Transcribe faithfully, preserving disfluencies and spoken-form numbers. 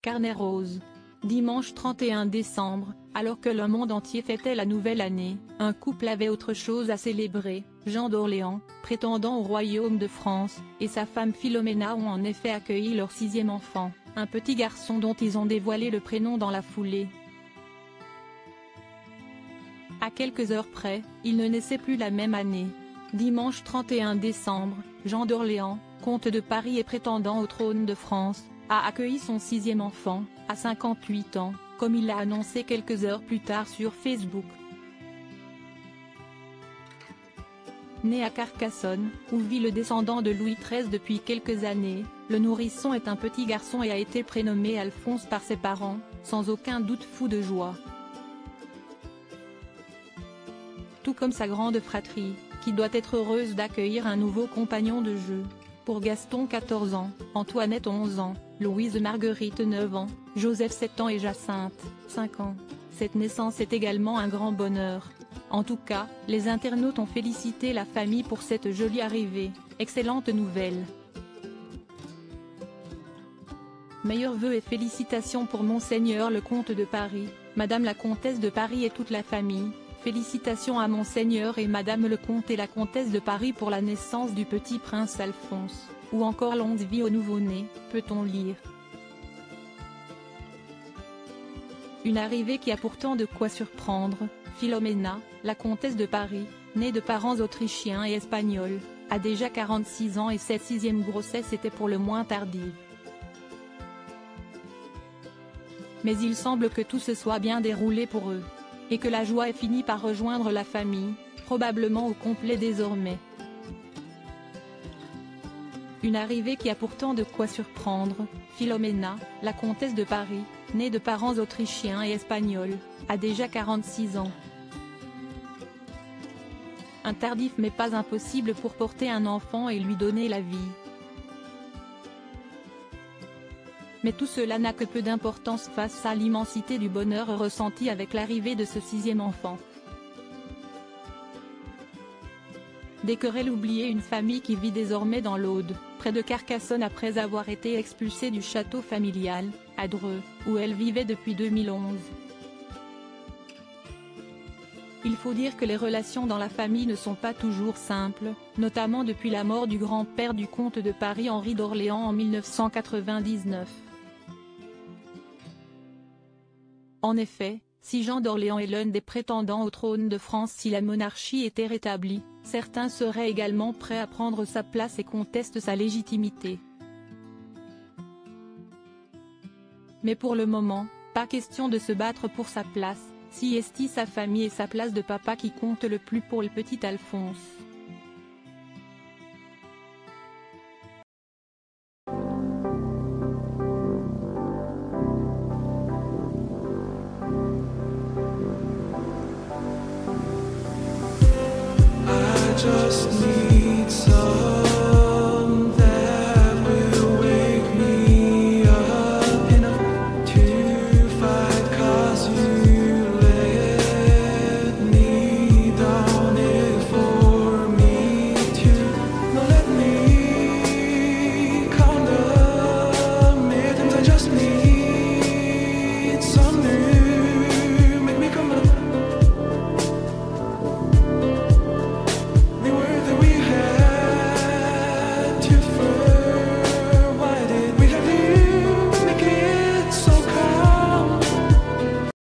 carnet rose. Dimanche trente et un décembre, alors que le monde entier fêtait la nouvelle année, un couple avait autre chose à célébrer. Jean d'Orléans, prétendant au royaume de France, et sa femme Philomena ont en effet accueilli leur sixième enfant, un petit garçon dont ils ont dévoilé le prénom dans la foulée. À quelques heures près, il ne naissait plus la même année. Dimanche trente et un décembre, Jean d'Orléans, comte de Paris et prétendant au trône de France, a accueilli son sixième enfant, à cinquante-huit ans, comme il l'a annoncé quelques heures plus tard sur Facebook. Né à Carcassonne, où vit le descendant de Louis treize depuis quelques années, le nourrisson est un petit garçon et a été prénommé Alphonse par ses parents, sans aucun doute fou de joie. Tout comme sa grande fratrie, qui doit être heureuse d'accueillir un nouveau compagnon de jeu. Pour Gaston quatorze ans, Antoinette onze ans, Louise Marguerite neuf ans, Joseph sept ans et Jacinthe, cinq ans. Cette naissance est également un grand bonheur. En tout cas, les internautes ont félicité la famille pour cette jolie arrivée, excellente nouvelle. Meilleurs vœux et félicitations pour Monseigneur le comte de Paris, Madame la comtesse de Paris et toute la famille. Félicitations à Monseigneur et Madame le comte et la comtesse de Paris pour la naissance du petit prince Alphonse, ou encore longue vie au nouveau-né, peut-on lire. Une arrivée qui a pourtant de quoi surprendre. Philomena, la comtesse de Paris, née de parents autrichiens et espagnols, a déjà quarante-six ans et cette sixième grossesse était pour le moins tardive. Mais il semble que tout se soit bien déroulé pour eux. Et que la joie ait fini par rejoindre la famille, probablement au complet désormais. Une arrivée qui a pourtant de quoi surprendre. Philomena, la comtesse de Paris, née de parents autrichiens et espagnols, a déjà quarante-six ans. Un tardif mais pas impossible pour porter un enfant et lui donner la vie. Mais tout cela n'a que peu d'importance face à l'immensité du bonheur ressenti avec l'arrivée de ce sixième enfant. Des querelles oubliées. Une famille qui vit désormais dans l'Aude, près de Carcassonne après avoir été expulsée du château familial, à Dreux, où elle vivait depuis deux mille onze. Il faut dire que les relations dans la famille ne sont pas toujours simples, notamment depuis la mort du grand-père du comte de Paris Henri d'Orléans en mille neuf cent quatre-vingt-dix-neuf. En effet, si Jean d'Orléans est l'un des prétendants au trône de France si la monarchie était rétablie, certains seraient également prêts à prendre sa place et contestent sa légitimité. Mais pour le moment, pas question de se battre pour sa place, si est sa famille et sa place de papa qui compte le plus pour le petit Alphonse. Just need some